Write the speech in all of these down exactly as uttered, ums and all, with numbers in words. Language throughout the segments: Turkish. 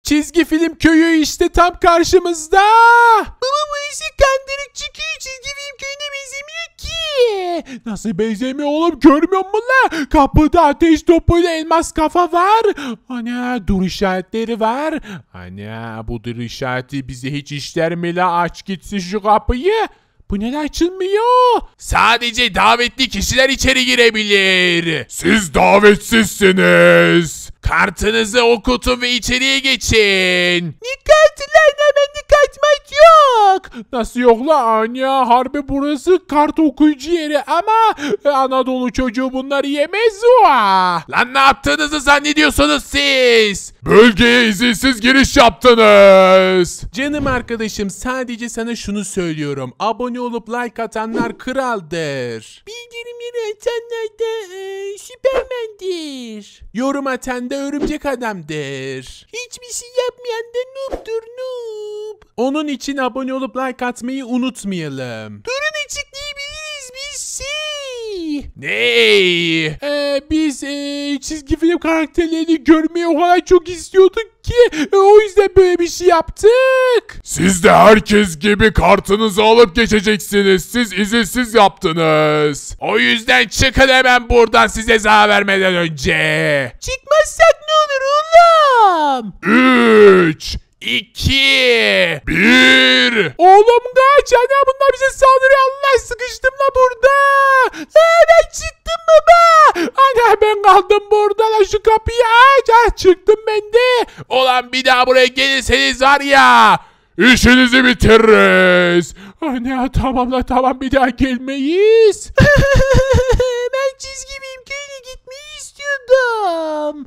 Çizgi film köyü işte tam karşımızda. Baba bu işi kandırıkçı köy çizgi film köyüne benzemiyor ki. Nasıl benzemiyor oğlum, görmüyor musun lan? Kapıda ateş topuyla elmas kafa var. Ana dur işaretleri var. Ana bu dur işareti bize hiç işler mi la? Aç gitsin şu kapıyı. Bu neden açılmıyor? Sadece davetli kişiler içeri girebilir. Siz davetsizsiniz. Kartınızı okutun ve içeriye geçin. Ne kartı lan? Bende kaçmak yok. Nasıl yok la Anya? Harbi burası kart okuyucu yeri ama Anadolu çocuğu bunları yemez o. Lan ne yaptığınızı zannediyorsunuz siz? Bölgeye izinsiz giriş yaptınız. Canım arkadaşım, sadece sana şunu söylüyorum. Abone olup like atanlar kraldır. Bildirimleri atanlar da e, Süpermen'dir. Yorum atan da örümcek adamdır. Hiçbir şey yapmayan da noob'dur noob. Onun için abone olup like atmayı unutmayalım. Durun açıklayabiliriz biz şey. Ney? Ee, biz e, çizgi film karakterlerini görmeyi o kadar çok istiyorduk ki e, o yüzden böyle bir şey yaptık. Siz de herkes gibi kartınızı alıp geçeceksiniz. Siz izinsiz yaptınız. O yüzden çıkın hemen buradan, size zarar vermeden önce. Çıkmazsak ne olur oğlum? üç iki bir. Oğlum kaç, ana bunlar bize saldırıyor. Allah, sıkıştım la burada. Ee, ben çıktım baba. Ana ben kaldım burada la, şu kapıyı aç. Ah, çıktım ben de. Ulan bir daha buraya gelirseniz var ya, İşinizi bitiririz. Ana tamam la tamam, bir daha gelmeyiz. Ben çizgi film köyüne gitmeyi istiyordum.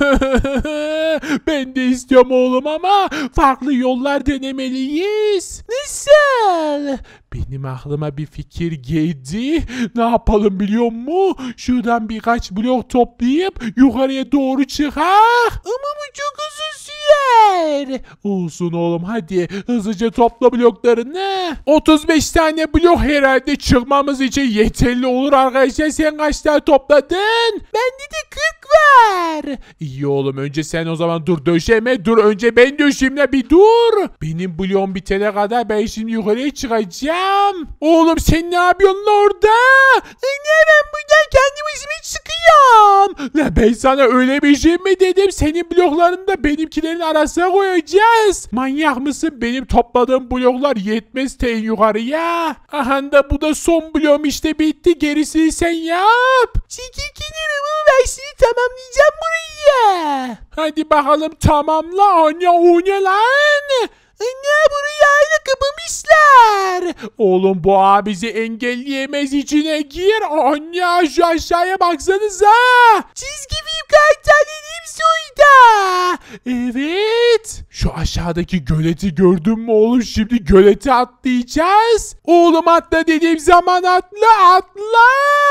Ben de istiyorum oğlum ama farklı yollar denemeliyiz. Nasıl? Benim aklıma bir fikir geldi. Ne yapalım biliyor musun? Şuradan birkaç blok toplayıp yukarıya doğru çıkar. Ama bu çok uzun sürer. Olsun oğlum, hadi hızlıca topla bloklarını. otuz beş tane blok herhalde çıkmamız için yeterli olur arkadaşlar. Sen kaç tane topladın? Bende de kırk var. İyi oğlum, önce sen o zaman dur döşeme. Dur önce ben döşeyim de bir dur. Benim bloğum bitene kadar ben şimdi yukarıya çıkacağım. Oğlum sen ne yapıyorsun orada? Ne, ben buradan kendi başıma çıkıyorum. La ben sana öyle bir şey mi dedim? Senin bloklarını da benimkilerin arasına koyacağız. Manyak mısın? Benim topladığım bloklar yetmez te yukarıya. Aha da bu da son bloğum işte, bitti. Gerisini sen yap. Çekil kenarımı, ben şimdi tamamlayacağım burayı. Hadi bakalım tamamla. Anya o ne lan? Anne burayı aile kapamışlar. Oğlum bu ağa bizi engelleyemez, içine gir. Anne şu aşağıya baksanıza. Çizgi film karakterlerim soyda. Evet. Şu aşağıdaki göleti gördün mü oğlum? Şimdi göleti atlayacağız. Oğlum atla dediğim zaman atla atla.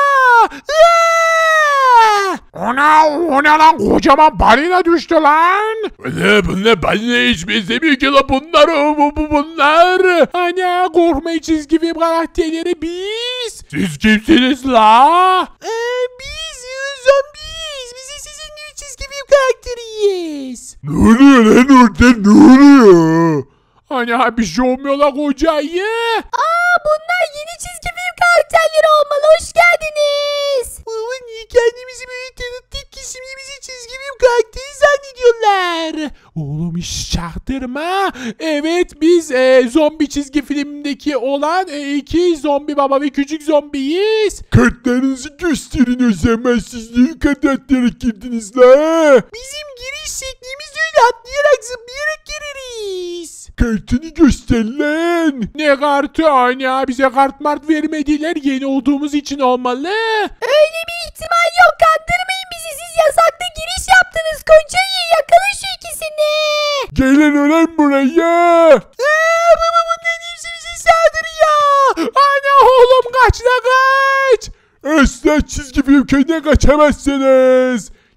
Ana o ne lan, kocaman balina düştü lan. Ne bunlar, balina hiç benzemiyor ki la bunlar, bu, bu bunlar. Ana korkmayın çizgi film karakterleri biz. Siz kimsiniz la? Ee, biz zombiyiz. Biz sizin gibi çizgi film karakteriyiz. Ne oluyor lan orada, ne oluyor? Ana bir şey olmuyor la kocayı. Aa bunlar yeni çizgi film karakterleri olmalı. Hoş geldiniz. Baba niye kendimizi böyle tanıttık ki şimdi bizi çizgi film karakteri zannediyorlar. Oğlum iş çaktırma. Evet biz e, zombi çizgi filmindeki olan e, iki zombi baba ve küçük zombiyiz. Kartlarınızı gösterin o zaman, siz ne karaktere girdiniz la? Bizim giriş şeklimiz öyle, atlayarak zıplayarak gireriz. Kartını göster lan. Ne kartı anne, bize kart mart vermediler, yeni olduğumuz için olmalı. Öyle bir ihtimal yok, kandırmayın bizi, siz yasaklı giriş yaptınız. Kocayı yakala şu ikisini. Gelin ulan buraya. Eee baba bunların hepsi bize saldırıyor. Anne oğlum kaç la kaç. Asla çizgi film köyüne kaçamazsınız.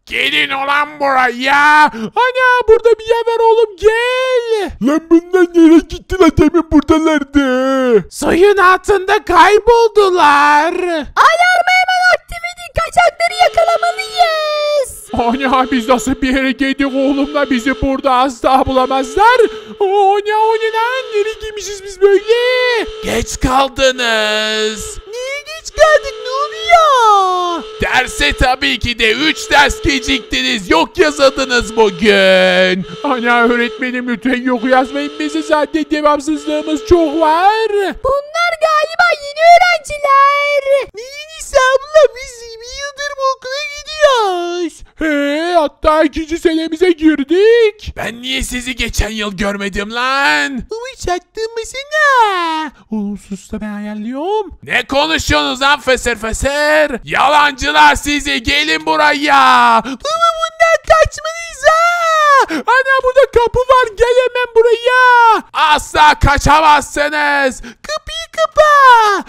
Gelin ulan buraya. Ana burada bir yer var oğlum, gel. Lan bunlar nereye gittiler, demin buradalardı. Suyun altında kayboldular. Alarmı hemen aktif edin. Kaçakları yakalamalıyız. Ana biz nasıl bir yere geldik oğlum da bizi burada asla bulamazlar. Ana o ne lan, nereye girmişiz biz böyle? Geç kaldınız. Niye geç geldik, ne oluyor? Derse tabii ki de üç ders geciktiniz. Yok yazadınız bugün. Ana öğretmenim lütfen yok yazmayın bizi, zaten devamsızlığımız çok var. Bunlar galiba yeni öğrenciler. Ne yenisi abla, biz bir yıldır bu okula gidiyoruz. He, hatta ikinci senemize girdik. Ben niye sizi geçen yıl görmedim lan? Uy çaktırmasana. Oğlum sus da ben ayarlıyorum. Ne konuşuyorsunuz lan fısır fısır? Yalancılar sizi, gelin buraya. Baba bundan kaçmalıyız ha. Ana burada kapı var, gel hemen buraya. Asla kaçamazsınız. Kapıyı kapa.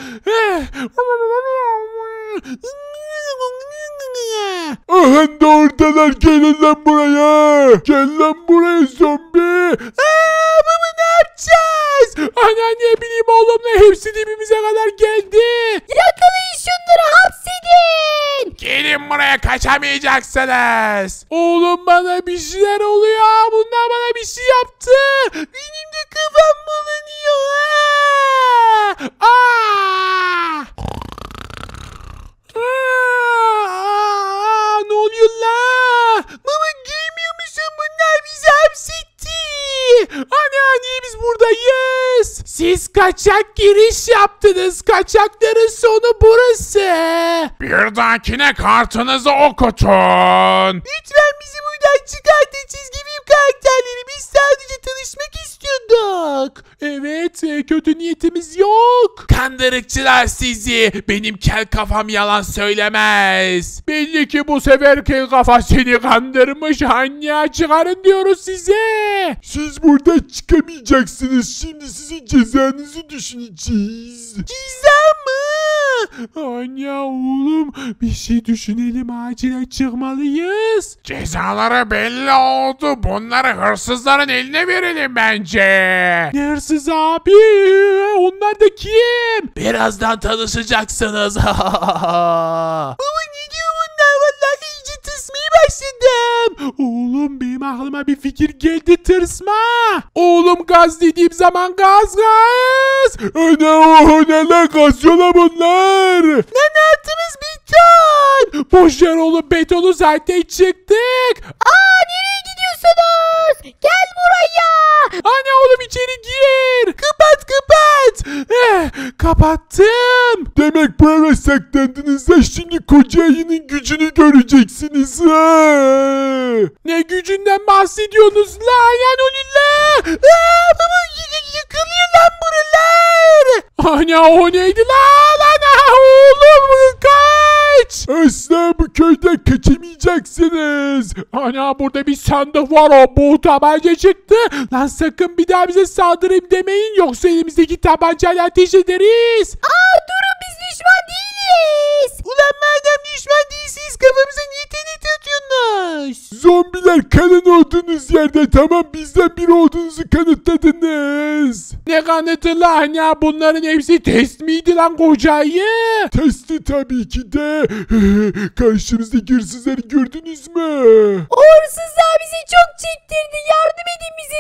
Aha da oradalar, gelin lan buraya. Gel lan buraya zombi. Aa, baba ne yapacağız? Ana ne bileyim oğlum, ne hepsi dibimize kadar geldi. Yakalayın şunları, hapsedin. Gelin buraya, kaçamayacaksınız. Oğlum bana bir şeyler oluyor. Bunlar bana bir şey yaptı. Benim de kafam bulanıyor. Aa! Aa! Aa! Ne oluyor la? Baba görmüyor musun, bunlar bizi hapsetti. Ana niye biz buradayız? Siz kaçak giriş yaptınız. Kaçakların sonu burası. Bir dahakine kartınızı okutun. Lütfen bizi buradan çıkartın, çizgi film karakterleri. Biz sadece tanışmak istiyorduk. Evet, e, kötü niyetimiz yok. Kandırıkçılar sizi. Benim kel kafam yalan söylemez. Belli ki bu sefer kel kafa seni kandırmış. Anne çıkarın diyoruz size. Siz burada çıkamayacaksınız. Şimdi sizin cezanızı düşüneceğiz. Ceza mı? Anne oğlum, bir şey düşünelim, acilen çıkmalıyız. Cezaları belli oldu. Bunları hırsızların eline verelim bence. Ne hırsız abi? Onlar da kim? Birazdan tanışacaksınız. Baba ne diyor bunlar? Vallahi iyice tırsmaya başladım. Oğlum benim aklıma bir fikir geldi, tırsma. Oğlum gaz dediğim zaman gaz gaz. Ana o ne lan, gaz yola bunlar. Lan altımız beton. Boş ver oğlum, betonu zaten çıktık. Aa, nereye gidiyorsunuz? Gel buraya. Anne oğlum içeri gir. Kapat kapat. Eh, kapattım. Demek bu eve saklandınız da şimdi koca ayının gücünü göreceksiniz. Ha. Ne gücünden bahsediyorsunuz lan? Yani onun la. Aa, baba y- yıkılıyor lan buralar. Ana o neydi lan? Ana oğlum kaç. Asla bu köyden kaçamayacaksınız. Ana burada bir sandık var, o bu tabanca çıktı. Lan sakın bir daha bize saldırayım demeyin, yoksa elimizdeki tabancayla ateş ederiz. Aa, durun, biz düşman değiliz. Ulan madem düşman değilsiniz, kafamıza niye T N T atıyorsunuz? Zombiler, kanın olduğunuz yerde tamam, bizden biri olduğunuzu kanıtladınız. Ne kanıtı lan ya, bunların hepsi test miydi lan kocayı? Testi tabii ki de. Karşımızdaki hırsızları gördünüz mü? O hırsızlar bizi çok çektirdi. Yardım edin bize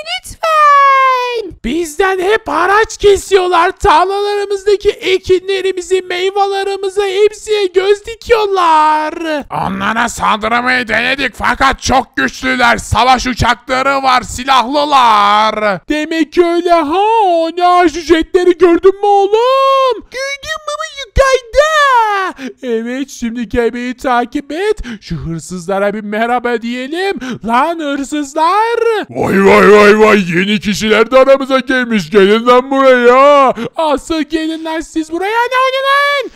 lütfen. Bizden hep haraç kesiyorlar. Tarlalarımızdaki ekinlerimizi, meyvelerimizi hepsine göz dikiyorlar. Onlara saldırmayı denedik fakat çok güçlüler. Savaş uçakları var, silahlılar. Demek öyle ha. Ne şu jetleri gördün mü oğlum? Gördüm baba, yukarıda. Evet, şimdi gemiyi takip et. Şu hırsızlara bir merhaba diyelim. Lan hırsızlar. Vay vay vay vay, yeni kişiler de aramıza gelmiş. Gelin lan buraya. Asıl gelin lan siz buraya. Ne oynuyor lan?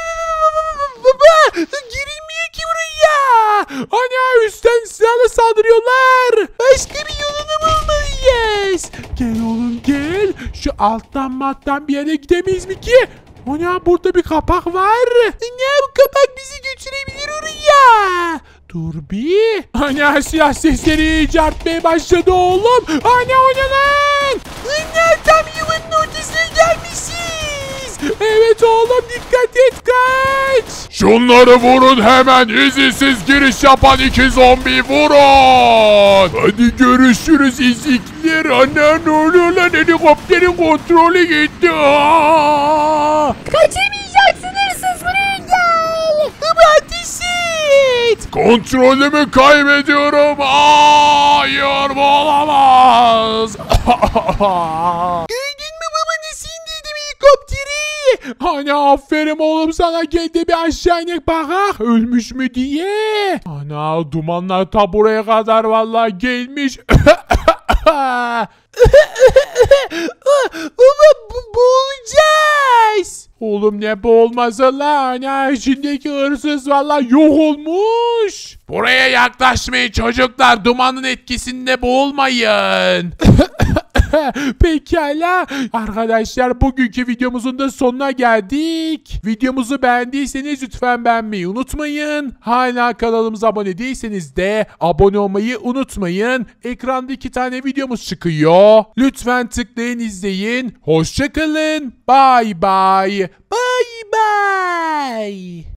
Baba girilmiyor ki buraya. Ana üstten silahla saldırıyorlar. Başka bir yolunu bulmalıyız. Gel oğlum gel. Şu alttan mattan bir yere gidemeyiz mi ki? Ana burada bir kapak var. Ne, bu kapak bizi götürebilir oraya. Dur bir. Ana silah sesleri iyice artmaya başladı oğlum. Ana o ne lan? Anne tam yuvanın ortasına gelmişiz. Evet oğlum dikkat et kaç. Şunları vurun hemen, izinsiz giriş yapan iki zombi vurun. Hadi görüşürüz ezikler. Ana ne oluyor lan, helikopterin kontrolü gitti. Aa! Kaçamayacaksın hırsız, buraya gel. Ama ateş et. Kontrolümü kaybediyorum. Hayır, bu olamaz. Gördün mü baba, nasıl indirdim helikopteri? Ana aferin oğlum sana, gel de bir aşağı inek bakak ölmüş mü diye. Ana dumanlar ta buraya kadar vallahi gelmiş. Baba bu boğulacağız. Oğlum ne boğulması lan, ana içindeki hırsız vallahi yok olmuş. Buraya yaklaşmayın çocuklar, dumanın etkisinde boğulmayın. Pekala arkadaşlar, bugünkü videomuzun da sonuna geldik. Videomuzu beğendiyseniz lütfen beğenmeyi unutmayın. Hala kanalımıza abone değilseniz de abone olmayı unutmayın. Ekranda iki tane videomuz çıkıyor. Lütfen tıklayın, izleyin. Hoşçakalın. Bye bye. Bye bye.